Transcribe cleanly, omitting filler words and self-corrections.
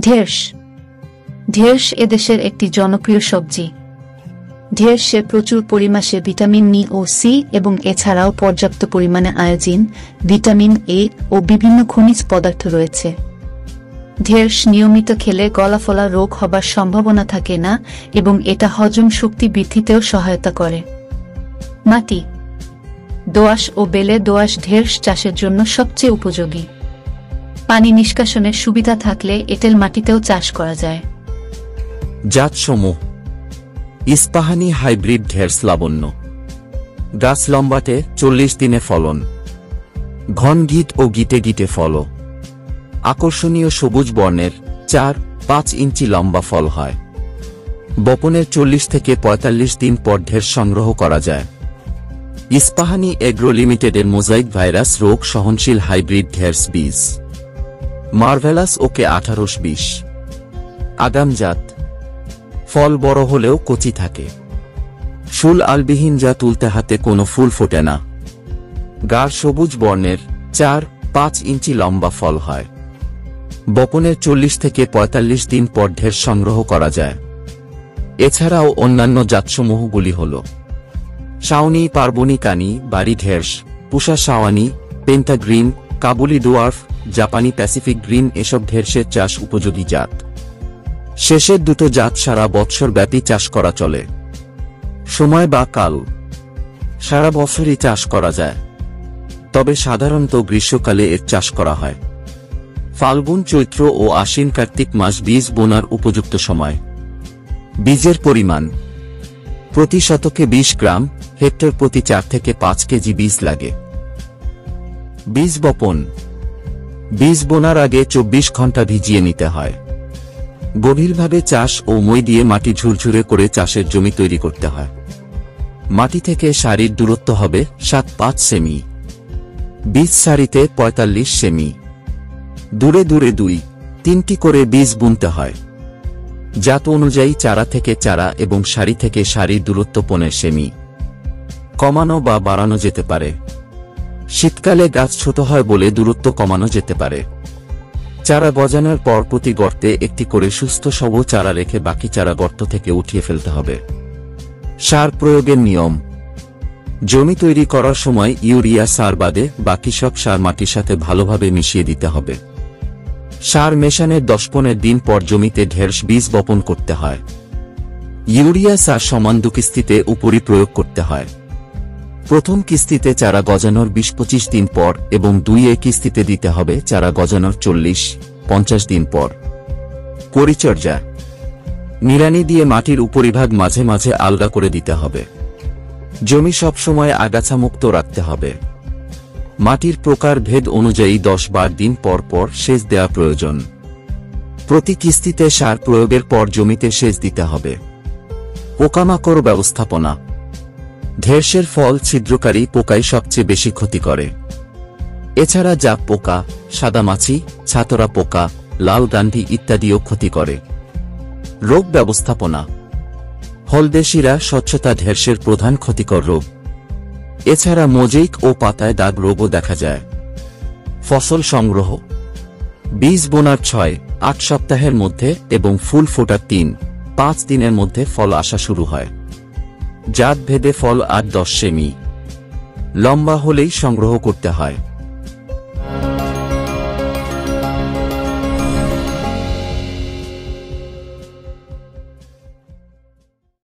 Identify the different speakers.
Speaker 1: ঢেঁড়স। ঢেঁড়স এদেশের একটি জনপ্রিয় সবজি। ঢেঁড়সে প্রচুর পরিমাণে ভিটামিন ই ও সি এবং এছাড়াও পর্যাপ্ত পরিমাণে আয়োডিন, ভিটামিন এ ও বিভিন্ন খনিজ পদার্থ রয়েছে। ঢেঁড়স নিয়মিত খেলে গলাফলা রোগ হবার সম্ভাবনা থাকে না এবং এটা হজম শক্তি বৃদ্ধিতেও সহায়তা করে। মাটি। দোআঁশ ও বেলে দোআঁশ ঢেঁড়স চাষের জন্য সবচেয়ে উপযোগী। পানি নিষ্কাশনের সুবিধা থাকলে এঁটেল মাটিতেও চাষ করা যায়।
Speaker 2: জাতসমূহ: ইস্পাহানি হাইব্রিড ঢেঁড়স লাবণ্য। গাছ লম্বাটে, 40 দিনে ফলন। ঘন গিট ও গিটে গিটে ফল। আকর্ষণীয় সবুজ বর্ণের, 4-5 ইঞ্চি লম্বা ফল হয়। বপনের 40 থেকে 45 দিন পর ঢেঁড়স সংগ্রহ করা যায়। ইস্পাহানি এগ্রো লিমিটেডের মোজাইক ভাইরাস রোগ সহনশীল হাইব্রিড ঢেঁড়স বীজ। Marvellous okay 1820। আগাম জাত। ফল বড় হলেও কচি থাকে। ফুল আলবিহীন, যা তুলতে হাতে কোনো ফুল ফোটে না। গাঢ় সবুজ বর্ণের, 4-5 ইঞ্চি লম্বা ফল হয়। বপনের 40 থেকে 45 দিন পর ঢেঁড়স সংগ্রহ করা যায়। এছাড়াও অন্যান্য জাতসমূহগুলি হল: শাওনি, পার্বনী কানি, বাড়ি ঢেঁড়স, Pusa Sawani, penta green, Kabuli dwarf, জাপানি প্যাসিফিক গ্রিন। এসব ঢেঁড়সের চাষ উপযোগী জাত। শেষের দুটো জাত সারা বৎসর ব্যাপী চাষ করা চলে। সময় বা কাল: সারা বছরই চাষ করা যায়, তবে সাধারণত গ্রীষ্মকালে এর চাষ করা হয়। ফাল্গুন, চৈত্র ও আশ্বিন কার্তিক মাস বীজ বোনার উপযুক্ত সময়। বীজের পরিমাণ: প্রতি শতকে 20 গ্রাম, হেক্টর প্রতি 4 থেকে 5 কেজি বীজ লাগে। বীজ বপন: বীজ বোনার আগে 24 ঘন্টা ভিজিয়ে নিতে হয়। গভীরভাবে চাষ ও মই দিয়ে মাটি ঝুরঝুরে করে চাষের জমি তৈরি করতে হয়। মাটি থেকে সারির দূরত্ব হবে 7-5 সেমি। বীজ সারিতে 45 সেমি। দূরে দূরে 2-3টি করে বীজ বুনতে হয়। জাত অনুযায়ী চারা থেকে চারা এবং সারি থেকে সারির দূরত্ব 15 সেমি। কমানো বা বাড়ানো যেতে পারে। শীতকালে গাছ ছোট হয় বলে দূরত্ব কমানো যেতে পারে। চারা গজানোর পর প্রতি গর্তে একটি করে সুস্থ সবল চারা রেখে বাকি চারা গর্ত থেকে উঠিয়ে ফেলতে হবে। সার প্রয়োগের নিয়ম: জমি তৈরি করার সময় ইউরিয়া সার বাদে বাকি সব সার মাটির সাথে ভালোভাবে মিশিয়ে দিতে হবে। সার মেশানোর 10-15 দিন পর জমিতে ঢেঁড়স বীজ বপন করতে হয়। ইউরিয়া সার সমান 2 কিস্তিতে উপরি প্রয়োগ করতে হয়। প্রথম কিস্তিতে চারা গজানোর 20-25 দিন পর এবং 2 কিস্তিতে দিতে হবে চারা গজানোর 40-50 দিন পর। পরিচর্যা: নিড়ানি দিয়ে মাটির উপরিভাগ মাঝে মাঝে আলগা করে দিতে হবে। জমি সবসময় আগাছামুক্ত রাখতে হবে। মাটির প্রকার ভেদ অনুযায়ী 10-12 দিন পর পর সেচ দেওয়া প্রয়োজন। প্রতি কিস্তিতে সার প্রয়োগের পর জমিতে সেচ দিতে হবে। পোকামাকড় ব্যবস্থাপনা: ঢেঁড়সের ফল ছিদ্রকারী পোকাই সবচেয়ে বেশি ক্ষতি করে। এছাড়া জাপ পোকা, সাদামাছি, ছাতরা পোকা, লাল গান্ধী ইত্যাদিও ক্ষতি করে। রোগ ব্যবস্থাপনা: হলদে শিরা স্বচ্ছতা ঢেঁড়সের প্রধান ক্ষতিকর রোগ। এছাড়া মোজাইক ও পাতায় দাগ রোগও দেখা যায়। ফসল সংগ্রহ: বীজ বোনার 6-8 সপ্তাহের মধ্যে এবং ফুল ফোটার 3-5 দিনের মধ্যে ফল আসা শুরু হয়। জাত ভেদে ফল 8-10 সেমি। লম্বা হলেই সংগ্রহ করতে হয়।